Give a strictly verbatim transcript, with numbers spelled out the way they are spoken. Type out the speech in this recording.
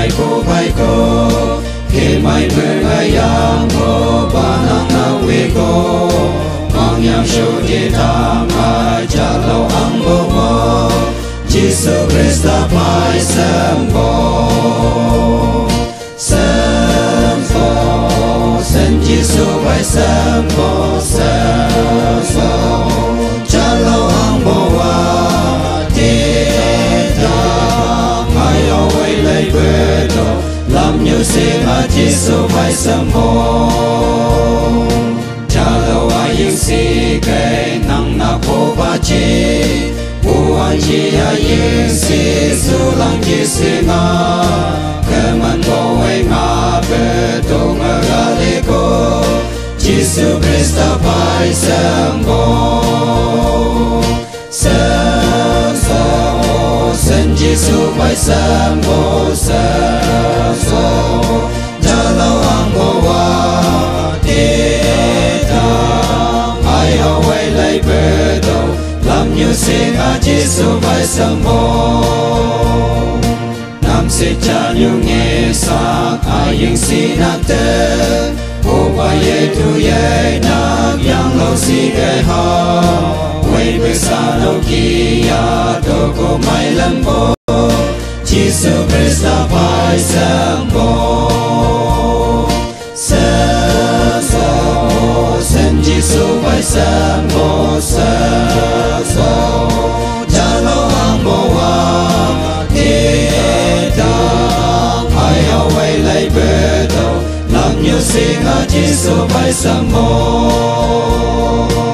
bay cô bay cô khi mai mưa ngày yang cô ba nắng nắng vi cô mang yang sâu đi tham ai cha lâu ăn bố mơ Jesus Christa bay sớm bố sớm bố sân Jesus bay sớm bố sớm bố cha lâu ăn bố wa ai ở quay lấy bờ đồ làm nhiều xe mà chỉ số phải sớm bố cha lâu ai những gì cái nắng na phố ba chi u anh chỉ ai những gì dù lăng chỉ xe ngã cái mình bố ai ngã bờ đồ ngã ra lê cô chỉ số Christa phải sớm bố sớm sớm sân Jesus phải sớm bố sớm sớm cha lâu ăn bố wa đi ta ai ở quay lấy bờ đồ làm nhiều xe mà Jesus phải sớm bố nam sẽ cha nhiều nghe xa ai những gì nát tê bố qua ye tu ye nát yang lâu si cái ha quay về xa đâu kia đâu có mai lâm bố Jesus Christa phải sớm bố sớm sớm sân Jesus phải sớm bố sớm sớm cha lâu ăn bố wa đi ta ai ở quay lấy bờ đâu làm nhiều gì mà Jesus phải sớm bố